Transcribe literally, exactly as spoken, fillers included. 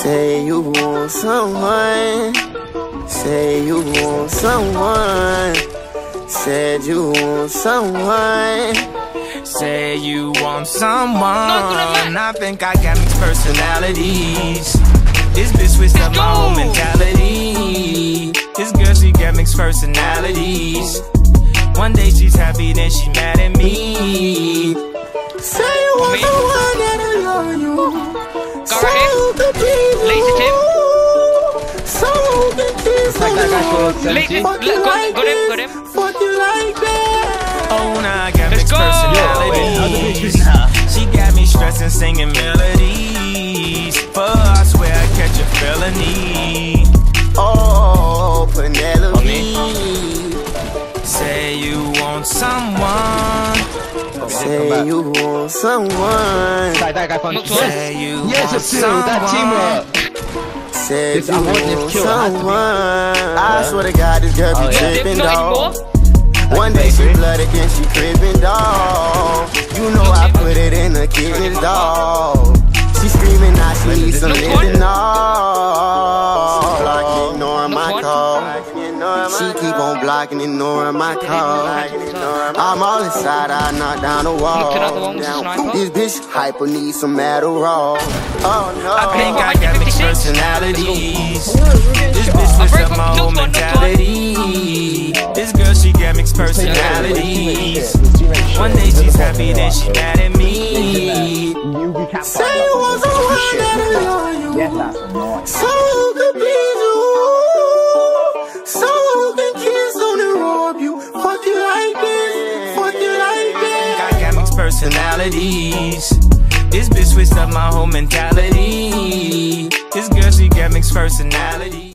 Say you want someone. Say you want someone. Said you want someone. Say you want someone. I think I got mixed personalities. This bitch switched up my whole mentality. This girl, she got mixed personalities. One day she's happy, then she mad at me. Say you want someone that'll love you. Go right here. Lazy tip. So the kiss on the road. Lazy. Fuck you like this. Fuck you like that. Oh, now I got mixed go. personalities. She got me stressing, singing melodies. But I swear I catch a felony. Oh, Penelope. Say you want someone. Say you want someone. Say you want someone. Say you want someone. I swear to God, this girl be tripping, dog. One day she blooded, then she cribbing, dog. You know I put it in the kidneys, dog. She screaming now she needs some living, dog. Block, ignoring my call. She keep on blocking, ignoring my call. I'm all inside, I knock down the wall. This bitch hyper needs some Adderall. Oh no, I think I got mixed personalities. This bitch switched up my whole mentality. This girl, she got mixed personalities. One day she's happy, then she mad at me. Say you want someone that'll love you. So who can please you? So who can kiss on and rob you? Fuck you like this, fuck you like that. I got mixed personalities. This bitch switched up my whole mentality. This girl, she got mixed personalities.